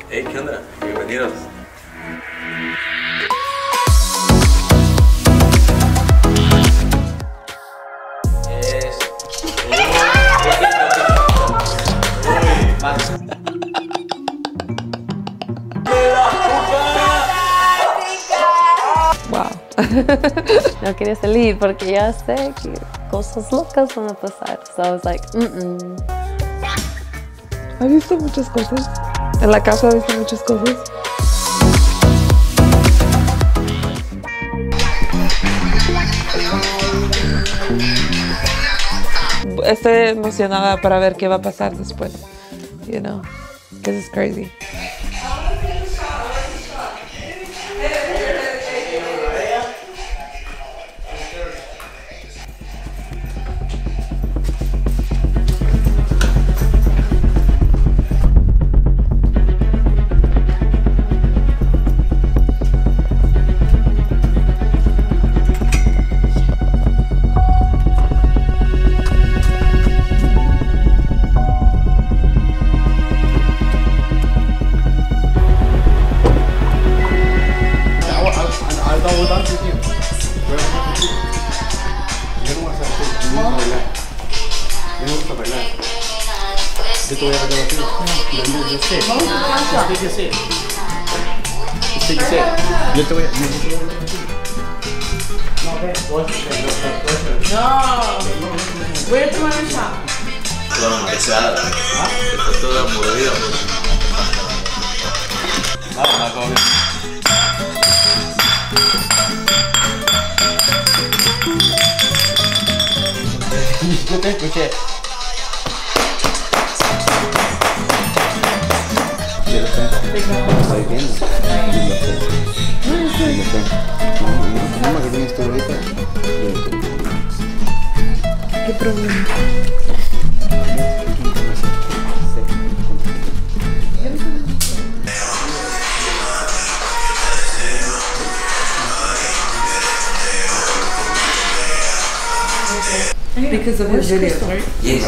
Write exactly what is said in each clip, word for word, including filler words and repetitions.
Hey, ¿qué onda? Bienvenidos. Es... Max. Wow. No quería salir porque ya sé que cosas locas van a pasar. So I was like, mm-mm. ¿Has visto muchas cosas? ¿En la casa has visto muchas cosas? Estoy emocionada para ver qué va a pasar después. You know, because it's crazy. Yo te voy a bailar a ti. Yo, yo, yo sé. Usted que sé. Usted que sé. Yo te voy a, yo te voy a bailar a ti. No, voy a tomar un shot. Toda pesada. Está toda mordida. Vamos, más joven. Yo te escuché. Yo lo sé. Estoy viendo. Yo lo sé. Yo lo sé. El problema que tienes tú ahorita. ¿Qué problema? Because of his videos, right? Yes.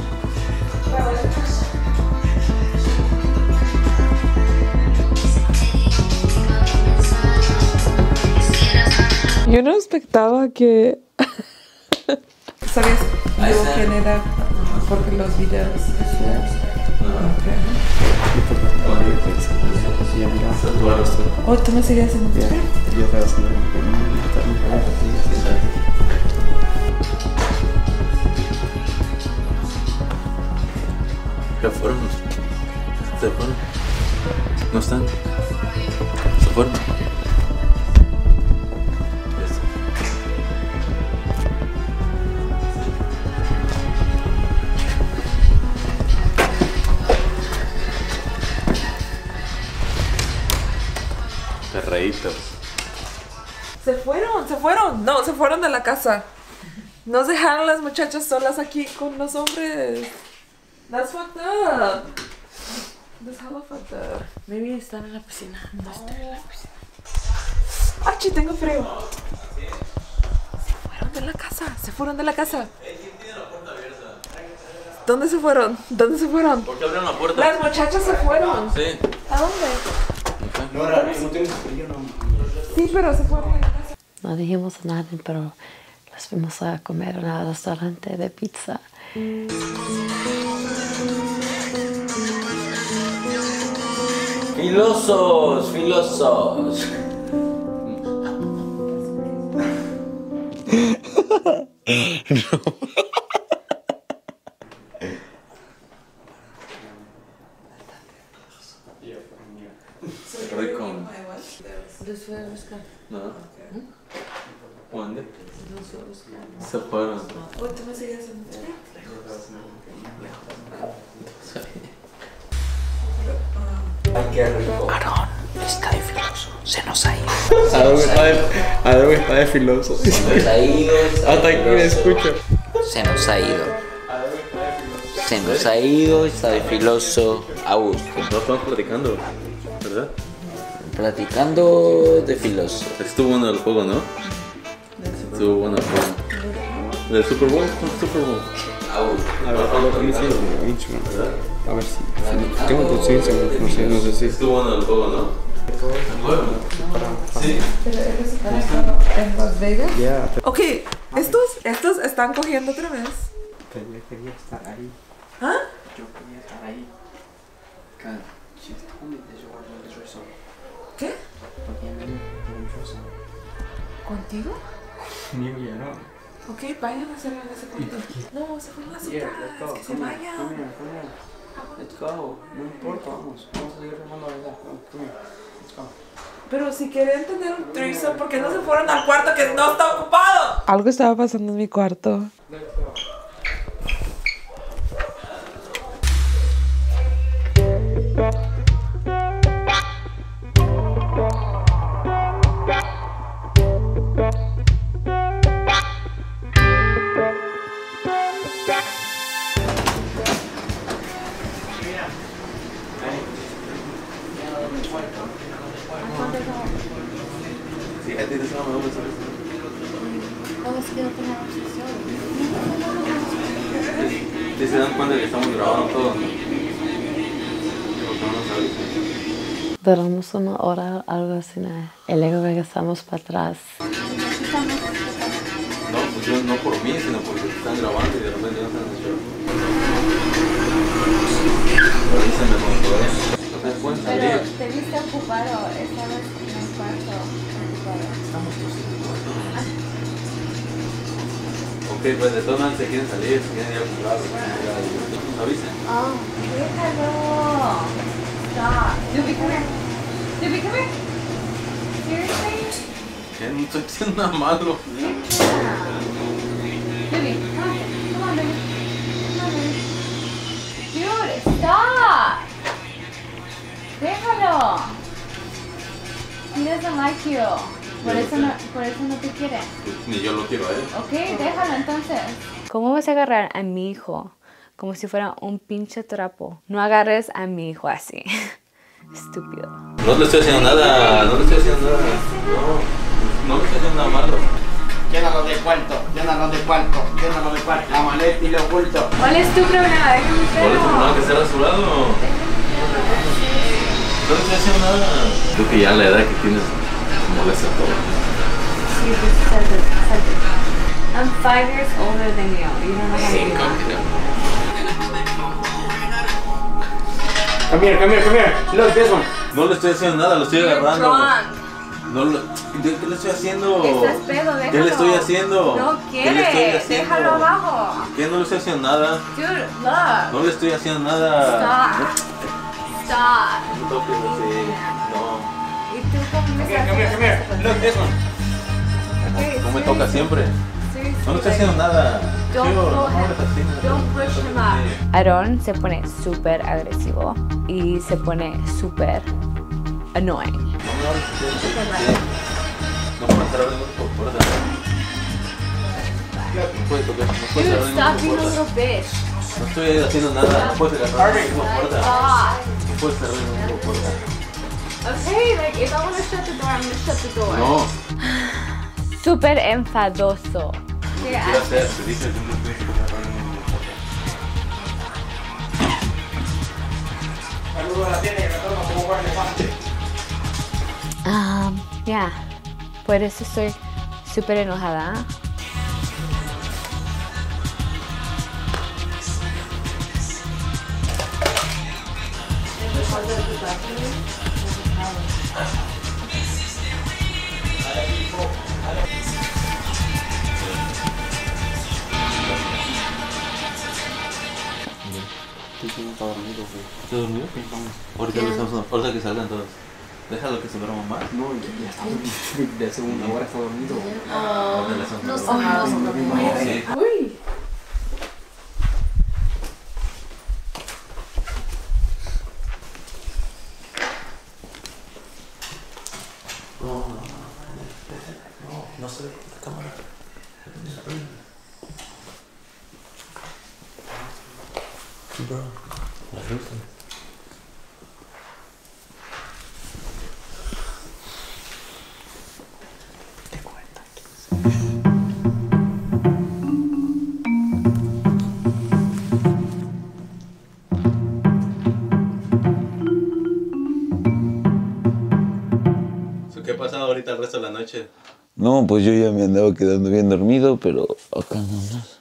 Yo no expectaba que... ¿Sabías yo quién era? Porque los videos... Oh, ¿tú me seguías en Instagram? Yo estaba haciendo... ¿Qué fueron? ¿Se fueron? ¿No están? ¿Se fueron? Perreitos. Se fueron, se fueron. No, se fueron de la casa. Nos dejaron las muchachas solas aquí con los hombres. That's fucked up. That's hella fucked up. Maybe están en la piscina. No estoy en la piscina. ¡Achi, tengo frío! Se fueron de la casa, se fueron de la casa. ¿Dónde se fueron? ¿Dónde se fueron? ¿Por qué abrieron la puerta? Las muchachas se fueron. Sí. ¿A dónde? No, no tienes frío, no. Sí, pero se fueron de la casa. No dijimos nada, pero los fuimos a comer en un restaurante de pizza. Filosos, filosos. Rico. Los fue a buscar. No. ¿Dónde? Se fueron. Oh, ¿tú me seguías en Instagram? Ay, qué rico. Aarón está de filoso, se nos ha ido. Aarón está de, Aarón está de filoso. Se nos ha ido. Hasta aquí me escucho. Se nos ha ido. Se nos ha ido, está de filoso. A gusto. No estamos platicando, ¿verdad? Platicando de filoso. Estuvo bueno el juego, ¿no? Estuvo bueno el juego. ¿Del Super Bowl? ¿Cuál Super Bowl? A ver, a lo que dice en Instagram. A ver si, si tengo tu Instagram, no sé, no sé si. Estuvo bueno el juego, ¿no? ¿El juego? Sí. ¿En Las Vegas? Ya, Ok, estos, estos están cogiendo otra vez. pero yo quería estar ahí. ¿Ah? Yo quería estar ahí. Cara, she told me that you were doing this resort. ¿Qué? Porque a mí me gusta. ¿Contigo? Mío ya no. Ok, vayan a hacerlo en ese cuarto. No, se fueron las Yeah, otras, let's go. que se Come here, vayan. come here, come here. Let's go. No importa, vamos. Vamos a seguir remando la verdad. Come here. Let's go. Pero si querían tener un threesome, ¿por qué no se fueron al cuarto que no está ocupado? Algo estaba pasando en mi cuarto. Let's go. Sí, a ti te suena mejor eso. No, es que no tenía obsesión. Sí, se dan cuenta que estamos grabando todo, ¿no? Porque no nos avisan. Duramos una hora, algo así, ¿no? Y luego regresamos para atrás. No, pues yo no por mí, sino porque te están grabando y de repente no están en el show. Pero ahí se me montó, ¿eh? Entonces pueden salir. te viste ocupado, estabas en el cuarto ocupado. Estamos todos en el cuarto. Ok, pues de todas maneras se quieren salir, se quieren ir a comprar, se quieren ir a... Nos avisen. Oh, déjalo. Stop. Dubi, come here. Dubi, come here. Seriously? ¿Qué? No estoy haciendo nada malo. Dubi, come on. Come on, baby. Come on, baby. Dude, stop. Déjalo. He doesn't like you. Por eso no, por eso no te quiere. Ni yo lo quiero a él. Ok, déjalo entonces. ¿Cómo vas a agarrar a mi hijo como si fuera un pinche trapo? No agarres a mi hijo así. Estúpido. No le estoy haciendo nada, no le estoy haciendo nada. No, no le estoy haciendo nada malo. Llénalo de cuarto, llénalo de cuarto, llénalo de cuarto. La maleta y lo oculto. ¿Cuál es tu problema? Déjame Por eso no, que esté rasurado. No le estoy haciendo nada. Creo que ya la edad que tienes molesta todo. Sí, pues salte, salte. I'm five years older than you. You don't know how to do that. Come here, come here, come here. Look, this one. No le estoy haciendo nada, lo estoy agarrando. No lo, ¿qué, ¿Qué le estoy haciendo? Estás pedo, déjalo. ¿Qué le estoy haciendo? No ¿Qué le estoy quiere. haciendo? Déjalo abajo. ¿Qué? No le estoy haciendo nada. Dude, look. No le estoy haciendo nada. Stop. Stop. No toques así. No. ¿Y tú cómo me Come here, come here, come here. Look, this one. Okay, No me seriously. toca siempre. Seriously, No le estoy like, haciendo nada. Don't Chivo, pull no him. hables así. Don't push him up. Aaron se pone súper agresivo y se pone súper annoying. No me hables así. No puedes estar abriendo por puerta. No puedes tocar. No puedes Dude, estar stop abriendo being por a little puerta. bitch. No estoy haciendo nada. No puedes agarrar por puerta. Stop. No puedes estar abriendo por puerta. Okay, like if I want to shut the door, I'm gonna shut the door. No. Súper enfadoso. Lo que quiero hacer, te dije, yo no estoy abriendo por puerta. Saludos a la tienda y retorno como guardaespaldas. Um, yeah. Por eso estoy súper enojada. Está dormido, güey. ¿Estás dormido? Ahorita, lo estamos, ahorita que salgan todos. Déjalo que se duerma más. No, ya, ya está dormido. De hace una hora está dormido. No No Sí. Uy. No se ve la cámara. Bro, la luz. Te cuento. ahorita el resto de la noche? No, pues yo ya me andaba quedando bien dormido, pero acá no más.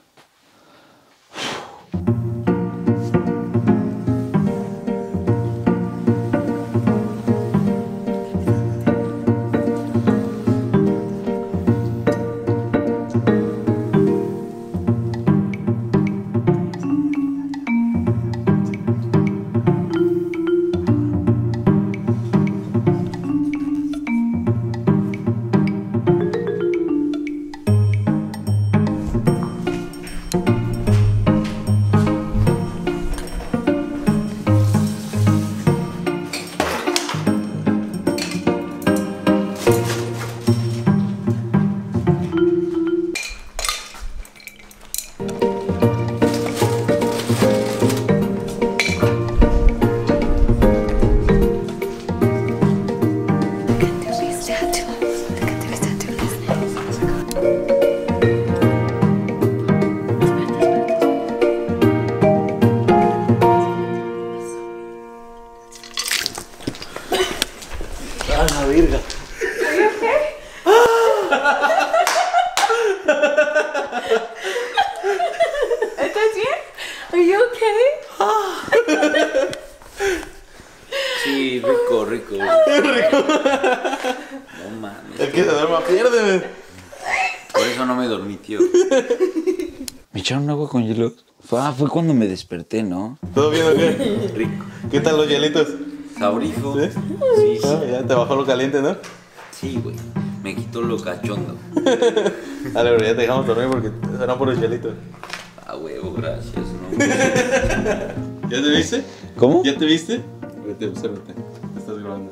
Sí, rico, rico. rico. No mames. El que se duerma pierde. Por eso no me dormí, tío. ¿Me echaron agua con hielo? Ah, fue cuando me desperté, ¿no? ¿Todo bien o qué? Rico. ¿Qué tal los hielitos? Sabrifo. ¿Sí? Sí, sí. Ah, ya te bajó lo caliente, ¿no? Sí, güey. Me quitó lo cachondo. Dale, bro, ya te dejamos dormir porque serán puros hielitos. Ah, huevo, gracias. ¿No? ¿Ya te viste? ¿Cómo? ¿Ya te viste? Vete, obsérvate. Te estás grabando.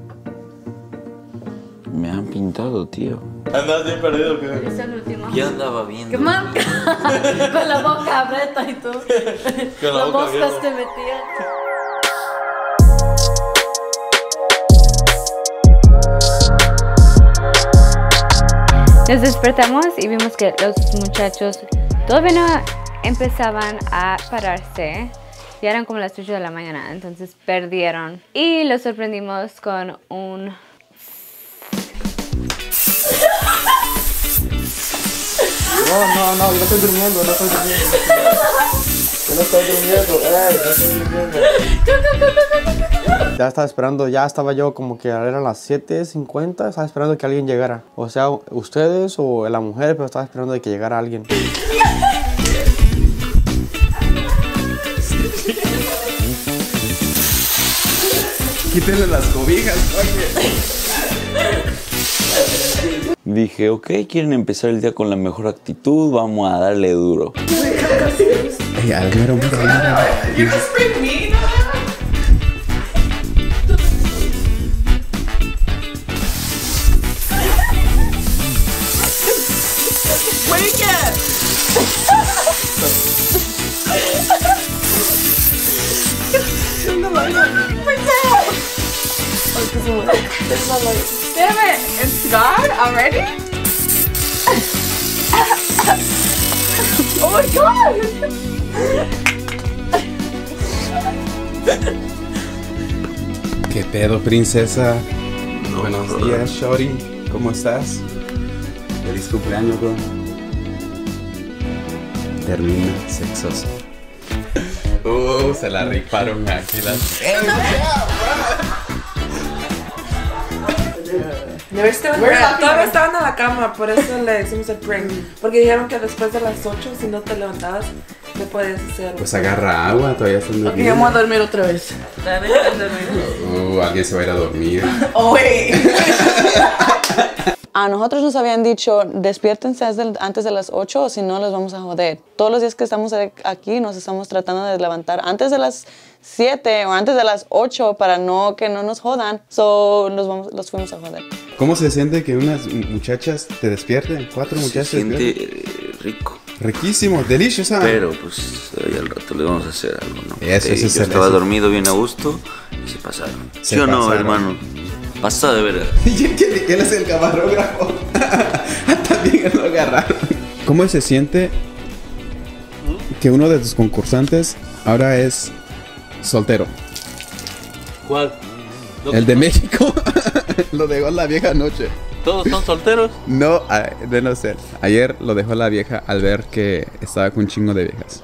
Me han pintado, tío. ¿Andas bien perdido? ¿Qué? Es el último. Ya andaba viendo. ¡Qué mal! Con la boca abierta y todo. Con la Las boca moscas abierta. te metían. Nos despertamos y vimos que los muchachos todavía no empezaban a pararse. Ya eran como las ocho de la mañana, entonces perdieron. Y los sorprendimos con un... No, no, no, yo no estoy durmiendo, no estoy durmiendo. Yo no estoy durmiendo, ey, no estoy durmiendo. Ya estaba esperando, ya estaba yo como que eran las siete cincuenta, estaba esperando que alguien llegara. O sea, ustedes o la mujer, pero estaba esperando de que llegara alguien. Quítenle las cobijas, oye. Dije, ok, quieren empezar el día con la mejor actitud, vamos a darle duro. Ey, Almero, mira, mira. You just bring me. Wake it! Damn it! It's gone already? Oh my god! ¿Qué pedo, princesa? No, Buenos bro. días, Shorty. ¿Cómo estás? Feliz cumpleaños, bro. Termina sexoso. Uh, se la rifaron aquí las... Todavía estaban, todavía estaban en la cama, por eso le hicimos el prank. Porque dijeron que después de las ocho, si no te levantabas, te puedes hacer. Pues agarra agua, todavía están Ok, durmiendo. vamos a dormir otra vez. Uh, alguien se va a ir a dormir. Oh, wait. A nosotros nos habían dicho, despiértense antes de las ocho o si no los vamos a joder. Todos los días que estamos aquí nos estamos tratando de levantar antes de las siete o antes de las ocho para no que no nos jodan. So, los, vamos, los fuimos a joder. ¿Cómo se siente que unas muchachas te despierten? Cuatro Se muchachas te siente despierten. eh, rico. Riquísimo, delicioso. Pero pues hoy al rato le vamos a hacer algo, ¿no? Eso, Eh, eso yo es- estaba eso- dormido bien a gusto y se pasaron. Se ¿Sí o no, pasaron. hermano? Pasado de verdad. ¿Y él, quién- él es el camarógrafo? También lo agarraron. ¿Cómo se siente que uno de tus concursantes ahora es soltero? ¿Cuál? El de México lo dejó la vieja noche. ¿Todos son solteros? No, a- de no ser. Ayer lo dejó la vieja al ver que estaba con un chingo de viejas.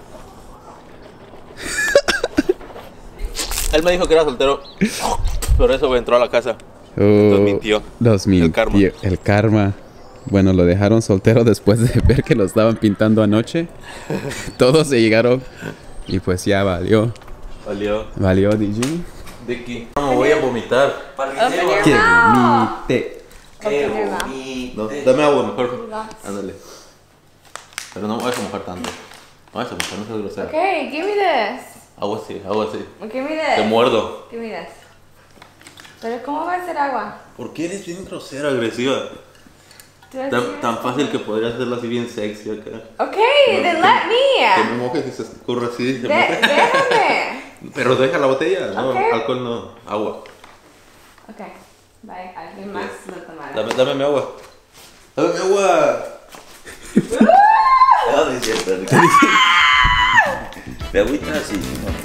Él me dijo que era soltero. Por eso entró a la casa. Oh, Nos mintió. Los mintió. El karma. El karma. Bueno, lo dejaron soltero después de ver que lo estaban pintando anoche. Todos se llegaron y pues ya valió. Valió. Valió, D J. Dicky. No me voy a vomitar. Que vomite. No, dame agua mejor. Ándale. Pero no me vayas a mojar tanto. No vayas a mojar, no seas grosera. Okay, give me this. Agua así, agua así. Give me Te this. muerdo. Give me this. Pero ¿cómo va a ser agua? ¿Por qué eres bien grosera, agresiva? Tú eres Tan, bien- tan fácil que podrías hacerlo así bien sexy acá. Okay, then let Que me me. mojes y se escurra así. se De- moje. déjame. Pero deja la botella, no, Ok. alcohol no, agua. Okay, bye. Alguien más no tomará. Dame, dame mi agua. Dame mi agua. No, no es cierto. ¿De agüita? Sí.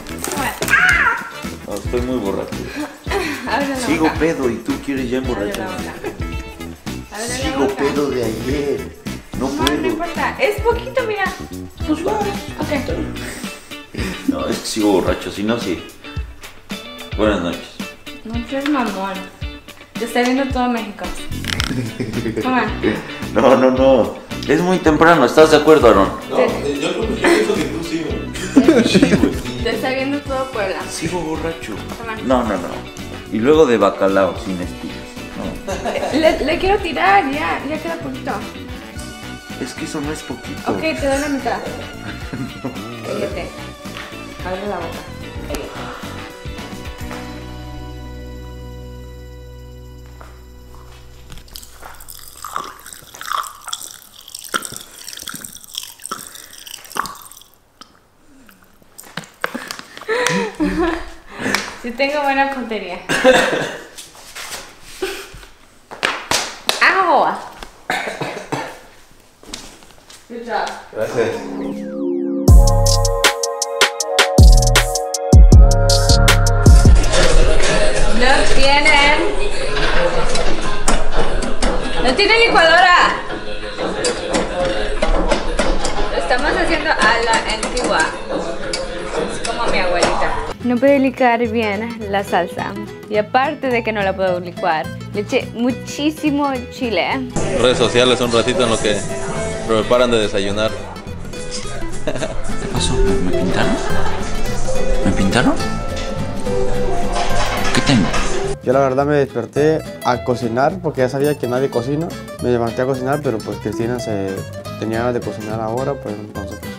No, estoy muy borracho. Abre la Sigo boca. pedo y tú quieres ya Abre la emborracharme. boca. Abre la Sigo boca. pedo de ayer. No No, no puedo. importa. Es poquito, mira. Pues va. Okay. No, es que sigo borracho, si no, sí. Buenas noches. No seas mamón. Te está viendo todo México. Come on. No, no, no. Es muy temprano, ¿estás de acuerdo, Aaron? No, eh, yo creo que yo pienso que tú sí, güey. Sí, güey. Te está viendo todo Puebla. Sigo borracho. Toma. No, no, no. Y luego de bacalao sin espigas. No. Le, le quiero tirar, ya, ya queda poquito. Es que eso no es poquito. Ok, te doy la mitad. Cállate. Abre la boca. Sí tengo buena puntería. ¡Agua! Good job. Gracias. No tienen. No tienen licuadora. Lo estamos haciendo a la antigua. Es como mi abuelita. No pude licuar bien la salsa. Y aparte de que no la puedo licuar, le eché muchísimo chile. Redes sociales un ratito en lo que preparan de desayunar. ¿Qué pasó? ¿Me, me pintaron? ¿Me pintaron? ¿Qué tengo? Yo la verdad me desperté a cocinar porque ya sabía que nadie cocina. Me levanté a cocinar, pero pues Cristina se tenía ganas de cocinar ahora, pues entonces pues.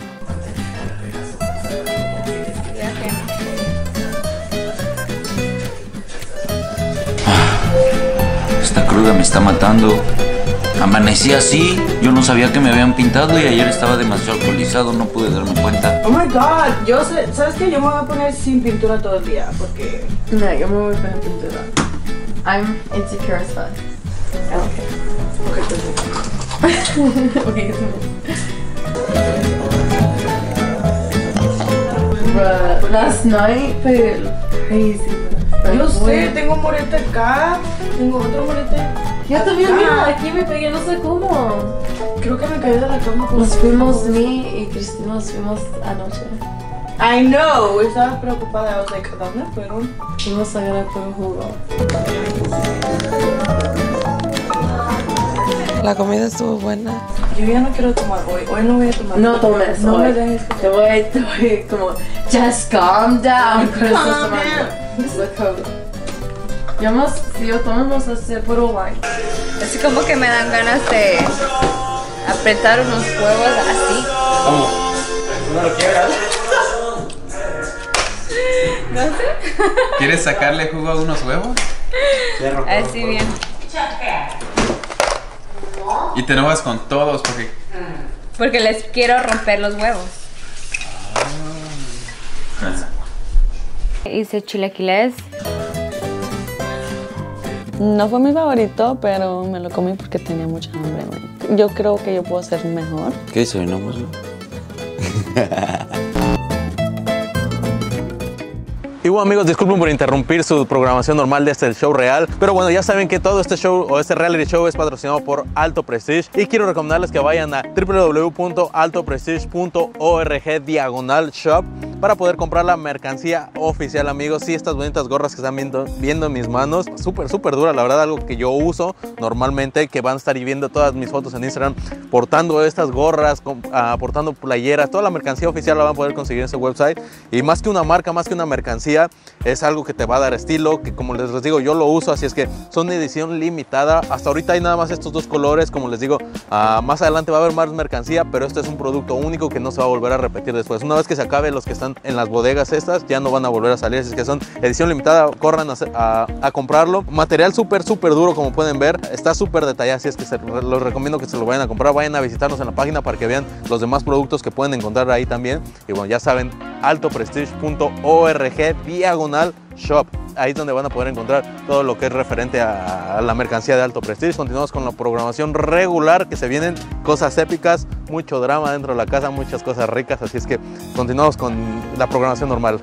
Esta cruda me está matando. Amanecí así, yo no sabía que me habían pintado y ayer estaba demasiado alcoholizado, no pude darme cuenta. Oh my god, yo sé, ¿sabes qué? Yo me voy a poner sin pintura todo el día porque... No, yo me voy a poner pintura. I'm insecure as fuck. Okay, Bruh, last night fue crazy. bro. Yo sé, Bueno. tengo un morete acá, tengo otro morete. Yo también, acá. mira, aquí me pegué, no sé cómo. Creo que me caí de la cama. con- Nos fuimos, mi y Cristina nos fuimos anoche. I know, estaba preocupada. I was like, ¿a dónde fueron? Fuimos a ganar por un jugo. La comida estuvo buena. Yo ya no quiero tomar hoy, hoy no voy a tomar. No tomes No hoy. me dejes Te voy, te voy como, just calm down. Con Calm estás tomando. Look how- Digamos, si yo tomo, vamos a hacer puro wine. Así como que me dan ganas de apretar unos huevos así. ¿Cómo? ¿No lo quieras? No sé. ¿Quieres sacarle jugo a unos huevos? Así bien. Y te enojas con todos porque... Porque les quiero romper los huevos. Hice chilaquiles. No fue mi favorito, pero me lo comí porque tenía mucha hambre, güey. Yo creo que yo puedo hacer mejor. ¿Qué desayunamos? Y bueno, amigos, disculpen por interrumpir su programación normal de este el show real, pero bueno, ya saben que todo este show o este reality show es patrocinado por Alto Prestige y quiero recomendarles que vayan a w w w punto alto prestige punto org diagonal shop para poder comprar la mercancía oficial, amigos. Sí, estas bonitas gorras que están viendo, viendo en mis manos, súper, súper dura, la verdad, algo que yo uso normalmente, que van a estar viendo todas mis fotos en Instagram, portando estas gorras, uh, portando playeras, toda la mercancía oficial la van a poder conseguir en ese website. Y más que una marca, más que una mercancía, es algo que te va a dar estilo, que como les digo, yo lo uso, así es que son edición limitada. Hasta ahorita hay nada más estos dos colores, como les digo, uh, más adelante va a haber más mercancía, pero este es un producto único que no se va a volver a repetir después. Una vez que se acabe, los que están en las bodegas estas ya no van a volver a salir, así es que son edición limitada, corran a, a, a comprarlo. Material súper, súper duro, como pueden ver, está súper detallado, así es que se, los recomiendo que se lo vayan a comprar. Vayan a visitarnos en la página para que vean los demás productos que pueden encontrar ahí también. Y bueno, ya saben, alto prestige punto org diagonal shop. Ahí es donde van a poder encontrar todo lo que es referente a, a la mercancía de Alto Prestige. Continuamos con la programación regular, que se vienen cosas épicas, mucho drama dentro de la casa, muchas cosas ricas, así es que continuamos con la programación normal.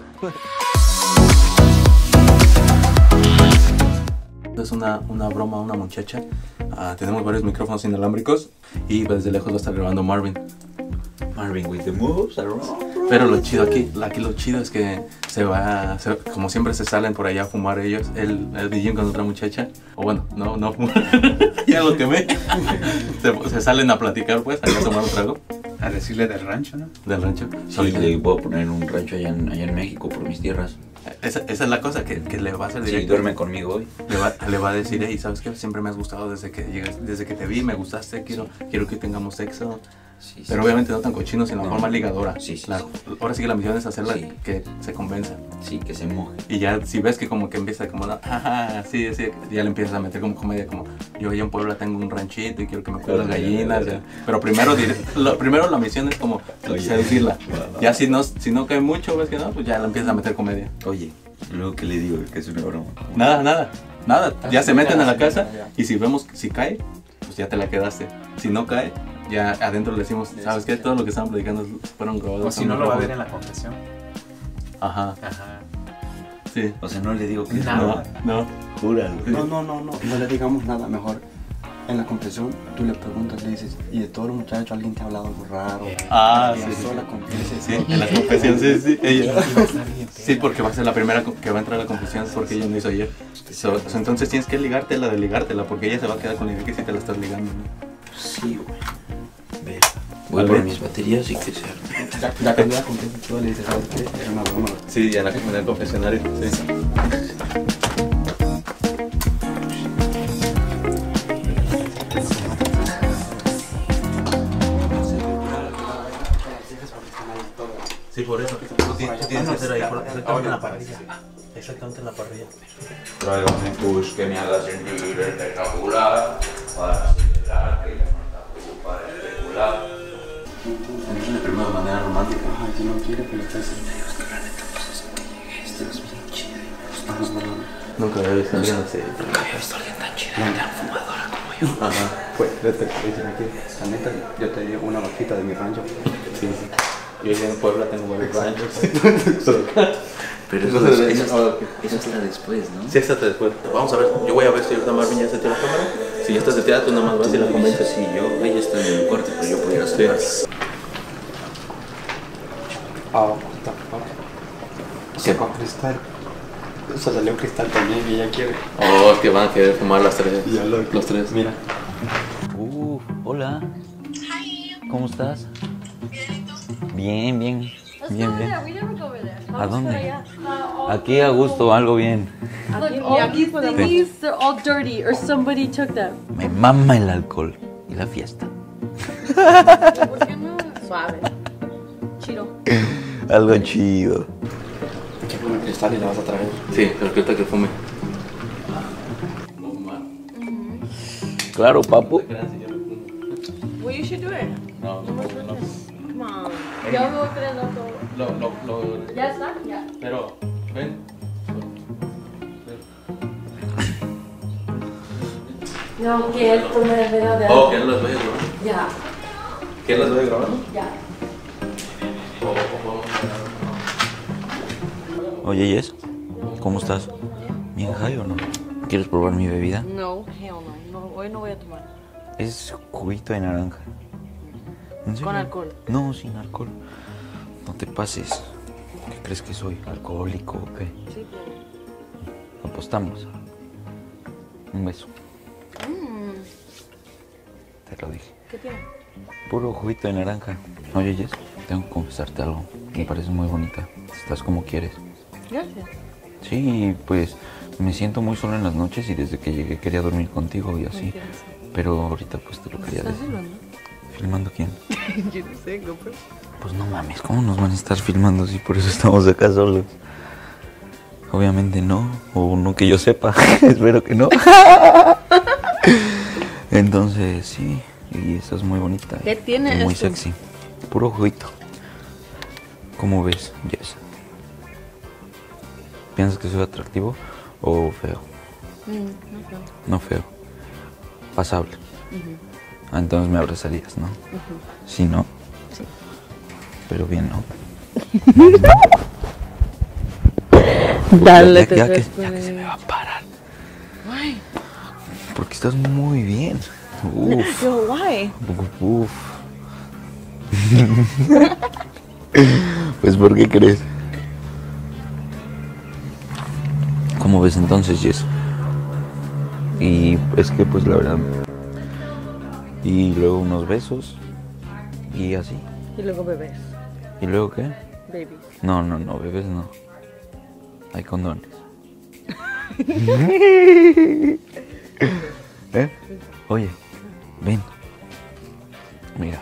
Es una, una broma a una muchacha. Uh, tenemos varios micrófonos inalámbricos y desde lejos va a estar grabando Marvin. Marvin with the moves around. Pero lo chido aquí, aquí lo chido es que se va, se, como siempre se salen por allá a fumar ellos, el, el D J con otra muchacha, o bueno, no, no fumar, ya lo quemé, se, se salen a platicar pues, allá a tomar un trago. A decirle del rancho, ¿no? Del rancho. Sí, le voy a poner un rancho allá en, allá en México por mis tierras. Esa, esa es la cosa que, que le va a hacer directo. Sí, duerme conmigo hoy. Le va, le va a decir, hey, ¿sabes qué? Siempre me has gustado desde que llegas, desde que te vi, me gustaste, quiero, quiero que tengamos sexo. Sí, pero sí, obviamente no tan cochino, sino no, forma ligadora. Sí, sí, la, sí. Ahora sí que la misión es hacerla sí. que se convenza. Sí, que se moje. Y ya si ves que como que empieza como, ah, sí, sí, ya le empiezas a meter como comedia, como yo allá en Puebla tengo un ranchito y quiero que me cuiden las gallinas. Ya. Pero primero, lo, primero la misión es como Oye, seducirla. No. Ya si no, si no cae mucho, ves que no, pues ya le empiezas a meter comedia. Oye, luego que le digo que es una broma. Nada, nada, nada. Ya se meten a la casa y si vemos si cae, pues ya te la quedaste. Si no cae, ya adentro le decimos, ¿sabes qué? Todo lo que estaban predicando fueron grabados. O si no lo va a ver en la confesión. Ajá. Ajá. Sí. O sea, no le digo que nada. No, no. Júralo. No, no, no, no. No le digamos nada. Mejor en la confesión tú le preguntas, le dices, y de todos los muchachos alguien te ha hablado algo raro. Ah, sí. Sola confesión. Sí, en la confesión, sí, sí. Ella. Sí, porque va a ser la primera que va a entrar a la confesión porque ella no hizo ayer. So, so, entonces tienes que ligártela de ligártela porque ella se va a quedar con la idea que sí te la estás ligando, ¿no? Sí, güey. Voy por mis baterías y que sea. Ya, ya cambié la confesión, tú le dices, ¿sabes qué? Era una broma. Sí, ya la en el confesionario. Sí. Sí, por eso. Tú tienes que hacer ahí, exactamente en la parrilla. Exactamente en la parrilla. Tráigame un bus que me haga sentir espectacular para celebrar que ya no está preocupada de especular. De primera manera romántica. Ajá, si no quiere, pero está así. Esta es bien chida y me gusta. Nunca había visto a alguien así. Nunca había visto a alguien tan chida y tan fumadora como yo. Ajá. Pues, vete, dicen aquí, la neta, yo te di una vaquita de mi rancho. Sí, sí. Yo allá en Puebla tengo varios ranchos. Pero eso, eso, eso, eso, eso está después, ¿no? Sí, está después. Vamos a ver, yo voy a ver si ahorita Marvin ya se tira la cámara. Si ya está seteada, tú nomás vas y la comentas. Sí, yo, ella está en el cuarto, pero yo pudiera salir. Sí. Ah, está, se va cristal. Se salió cristal también y ella quiere. Oh, es que van a querer fumar las tres. Ya lo, los tres. Mira. Uh, hola. ¿Cómo estás? Bien, bien. Bien, bien. ¿A dónde? Aquí a gusto, algo bien. Look, all these thingies, they're all dirty, or somebody took them. Me mama el alcohol y la fiesta. ¿Por qué no? Suave. Chido. Algo chido. Hay que poner cristal y la vas a traer. Sí, pero que ahorita que fume. Claro, papu. Well, you should do it. No, no, no. Come on. Yo me voy a traer otro. Lo, lo, lo... ¿Ya está? Ya. Pero, ven. No, que él tome el video de... Oh, que él los vaya grabando. Ya. ¿Que él los vaya grabando? Ya. Oye, Jess, ¿cómo estás? ¿Bien high o no? ¿Quieres probar mi bebida? No, hell no. no. Hoy no voy a tomar. Es juguito de naranja. ¿En serio? ¿Con alcohol? No, sin alcohol. No te pases. ¿Qué crees que soy? ¿Alcohólico o qué? Sí, pero... Apostamos. Un beso. Mm. Te lo dije. ¿Qué tiene? Puro juguito de naranja. Oye, Jess, tengo que confesarte algo. Me parece muy bonita. Estás como quieres. Gracias. Sí, pues me siento muy solo en las noches y desde que llegué quería dormir contigo y así. Pero ahorita pues te lo quería ¿Estás decir. filmando? ¿Filmando quién? Yo no sé, GoPro. Pues no mames, ¿cómo nos van a estar filmando si por eso estamos acá solos? Obviamente no, o no que yo sepa. Espero que no. Entonces sí, y esta es muy bonita. ¿Qué tiene y muy esto? sexy. Puro juguito. ¿Cómo ves, Jess? ¿Piensas que soy atractivo o feo? Mm, no creo. No feo. Pasable. Ujú. Ah, entonces me abrazarías, ¿no? Ujú. Sí, ¿no? Sí. Pero bien, ¿no? Dale, ya, te ya, que, respeto. ya que se me va a parar. Why? Porque estás muy bien. Uf. Yo, why? Uf. Pues, ¿por qué crees? ¿Cómo ves entonces, Jess? Y es que, pues, la verdad... Y luego unos besos. Y así. Y luego bebés. ¿Y luego qué? Babies. No, no, no, bebés no. Hay condones. ¿Eh? Oye, ven. Mira.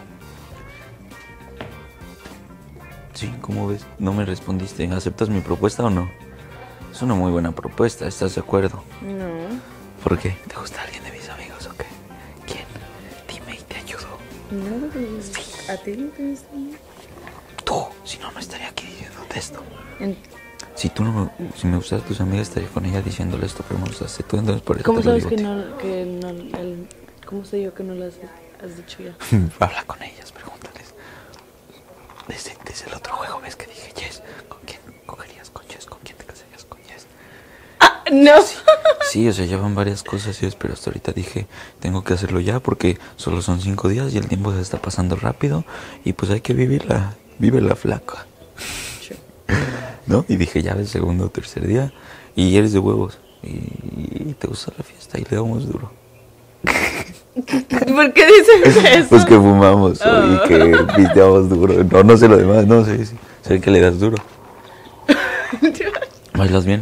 Sí, ¿cómo ves? No me respondiste. ¿Aceptas mi propuesta o no? Es una muy buena propuesta, ¿estás de acuerdo? No. ¿Por qué? ¿Te gusta alguien de mis amigos o qué? ¿Quién? Dime y te ayudo. No, sí. ¿A ti no te gusta? Tú, si no, no estaría aquí diciéndote esto. En... Si tú no, si me gustaras tus amigas, estaría con ella diciéndole esto, pero me gustaste tú, entonces por eso ¿Cómo te lo sabes digo. que no, que no, el, cómo sé yo que no las has dicho ya? Habla con ellas, pregúntales. Desde, desde el otro juego ves que dije, Jess, ¿con quién cogerías con Jess? ¿Con quién te casarías con Jess? ¡Ah, no! Sí, sí, o sea, ya van varias cosas, Jess, pero hasta ahorita dije, tengo que hacerlo ya porque solo son cinco días y el tiempo se está pasando rápido y pues hay que vivirla, vive la flaca. ¿No? Y dije, ya el segundo o tercer día y eres de huevos y, y te gusta la fiesta y le damos duro. ¿Por qué dices eso? Pues que fumamos Oh. y que pisteamos duro. No, no sé lo demás, no sé. Sí, sé que le das duro. ¿Bailas bien?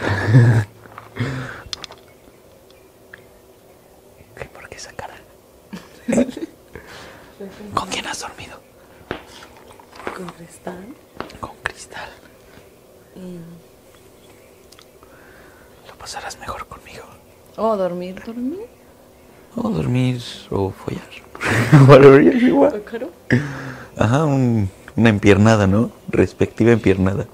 ¿Qué? ¿Por qué esa cara? ¿Con quién has dormido? Con Cristal. Con Cristal. Y... Lo pasarás mejor conmigo. Oh, dormir, dormir. O dormir o follar. Whatever you want. ¿Claro? Ajá, un, una empiernada, ¿no? Respectiva empiernada.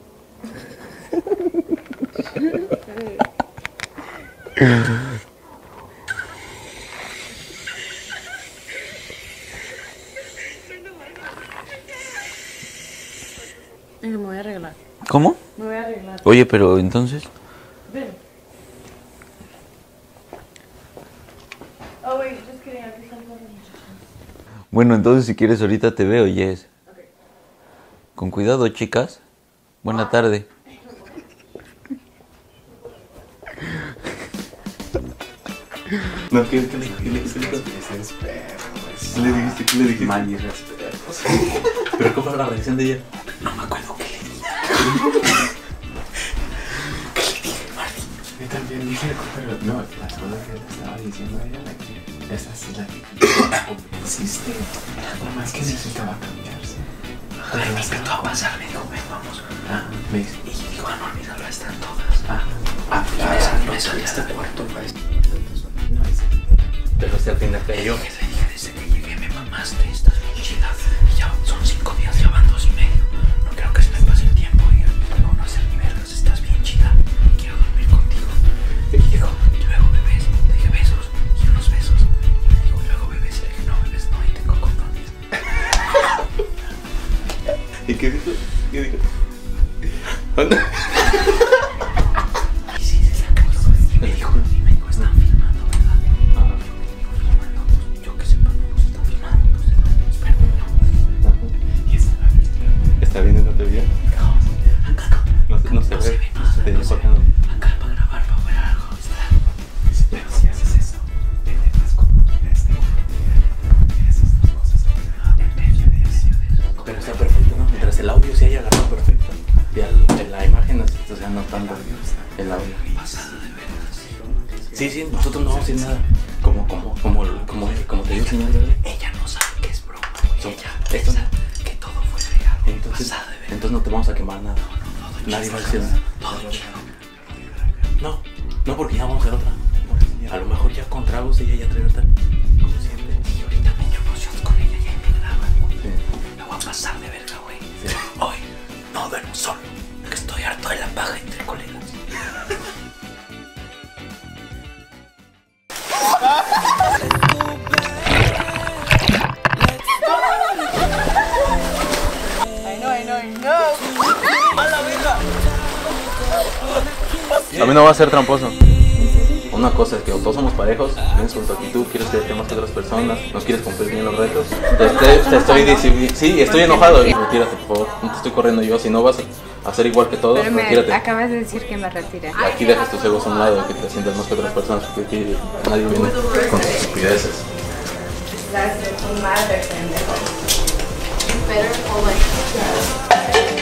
Me voy a arreglar. ¿Cómo? Me voy a arreglar. Oye, pero entonces... Ven. Oh, wait, just kidding. Aquí están todas las muchachas. Bueno, entonces si quieres ahorita te veo, Jess. Okay. Con cuidado, chicas. Buena tarde. No, ¿qué, qué, le- qué le dijiste? ¿Qué le dijiste? ¿Qué le dijiste? Mal y respeto. ¿Pero cómo fue la reacción de ella? No me acuerdo qué le dije. ¿Qué le dije, Martín? Yo también dije, pero no, las cosas que le estaba diciendo a ella, la que esa sí la que convenciste. Nada más que necesitaba cambiarse. Ay, me invitó a pasar, me dijo, ven, vamos. Ah, me dice. Y yo digo, ah, no, olvídalo, están todas. Ah, ah, Y claro. me salí, me No, salí este hasta cuarto, pues. No, ese. Pero este al fin de cayó. Que te dije desde que llegué, me mamaste, estás bien chida. Y ya son cinco días, ya van dos y medio. No creo que se me pase el tiempo y luego no hacer ni vergas, estás bien chida. Quiero dormir contigo. Y dijo, y luego bebés. Le dije besos y unos besos. Y me dijo, y luego bebés. Y le dije, no, bebés no, y tengo condones. ¿Y qué dijo? ¿Qué dijo? te dijo acá. Acá para grabar, para ver algo. Pero si haces eso, te vas como mira este mira esas dos cosas en medio de eso. Pero está perfecto, ¿no? Mientras el audio se haya agarrado perfecto. Ya el- la imagen, o sea, no tanto el audio. Pasada de veras. Sí, sí, nosotros no vamos a decir nada. Como, como, como, como, como te digo, señor, ¿verdad? Ella no sabe que es broma. So, Ella esto piensa que todo fue real. Entonces, Pasada de veras. entonces no te vamos a quemar nada. Nadie va a decir nada. No, no, porque ya vamos a hacer otra. A lo mejor ya con tragos ella ya trae otra. Como siempre. Y ahorita me echo unos shots con ella y ahí me graban. Sí. Me voy a pasar de verga, güey. Sí. Hoy no duermo solo. Que estoy harto de la paja entre colegas. A mí no va a ser tramposo. Una cosa es que todos somos parejos, vienes con tu actitud, quieres creerte más que otras personas, no quieres cumplir bien los retos. Entonces te, te estoy diciendo, sí, estoy enojado. Retírate, por favor, no te estoy corriendo yo. Si no vas a hacer igual que todos, Pero me retírate. acabas de decir que me retire. Aquí dejas tus egos a un lado, que te sientas más que otras personas, porque aquí nadie viene con tus estupideces. Gracias, tu madre, pendejo. Better,